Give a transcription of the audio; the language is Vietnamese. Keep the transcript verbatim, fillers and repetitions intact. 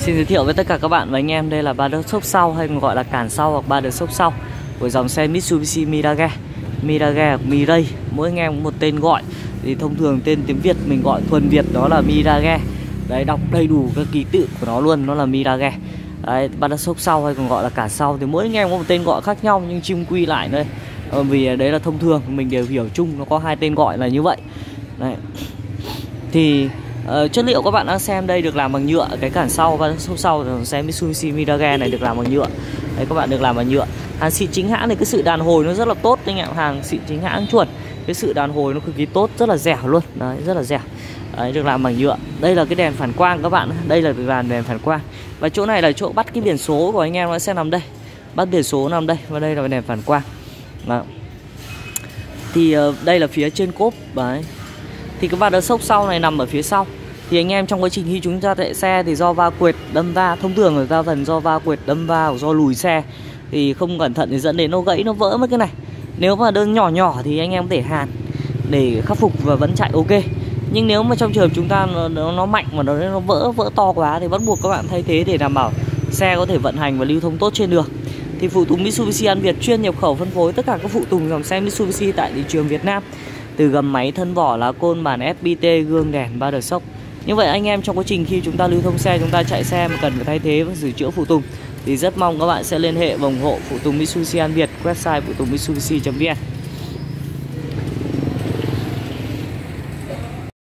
Xin giới thiệu với tất cả các bạn và anh em, đây là ba đỡ xốp sau hay còn gọi là cản sau hoặc ba đỡ xốp sau của dòng xe Mitsubishi Mirage, Mirage hoặc Mirai, mỗi anh em có một tên gọi. Thì thông thường tên tiếng Việt mình gọi thuần Việt đó là Mirage. Đấy, đọc đầy đủ các ký tự của nó luôn, nó là Mirage. Đấy, ba đỡ xốp sau hay còn gọi là cản sau thì mỗi anh em có một tên gọi khác nhau nhưng chung quy lại đây. Ờ, vì đấy là thông thường mình đều hiểu chung, nó có hai tên gọi là như vậy. Đấy. Thì Uh, chất liệu các bạn đang xem đây được làm bằng nhựa. Cái cản sau và xốp sau dòng xe Mitsubishi Mirage này được làm bằng nhựa. Đấy, các bạn được làm bằng nhựa. Hàng xịn chính hãng thì cái sự đàn hồi nó rất là tốt anh em, hàng xịn chính hãng chuẩn. Cái sự đàn hồi nó cực kỳ tốt, rất là dẻo luôn. Đấy, rất là dẻo. Đấy, được làm bằng nhựa. Đây là cái đèn phản quang các bạn. Đây là được làm đèn phản quang. Và chỗ này là chỗ bắt cái biển số của anh em, nó sẽ nằm đây. Bắt biển số nằm đây và đây là đèn phản quang. Đó. Thì uh, đây là phía trên cốp. Đấy. Thì cái ba đỡ xốp sau này nằm ở phía sau. Thì anh em trong quá trình khi chúng ta chạy xe thì do va quệt đâm va, thông thường ở đa phần do va quệt đâm va hoặc do lùi xe thì không cẩn thận thì dẫn đến nó gãy, nó vỡ mất cái này. Nếu mà đơn nhỏ nhỏ thì anh em có thể hàn để khắc phục và vẫn chạy ok. Nhưng nếu mà trong trường hợp chúng ta nó, nó mạnh mà nó, nó vỡ vỡ to quá thì bắt buộc các bạn thay thế để đảm bảo xe có thể vận hành và lưu thông tốt trên đường. Thì phụ tùng Mitsubishi An Việt chuyên nhập khẩu phân phối tất cả các phụ tùng dòng xe Mitsubishi tại thị trường Việt Nam, từ gầm máy, thân vỏ, lá côn, bản ép pê tê, gương đèn, ba đờ sốc. Như vậy anh em trong quá trình khi chúng ta lưu thông xe, chúng ta chạy xe mà cần phải thay thế và sửa chữa phụ tùng thì rất mong các bạn sẽ liên hệ và ủng hộ phụ tùng Mitsubishi An Việt, website phụ tùng mitsubishi chấm vn.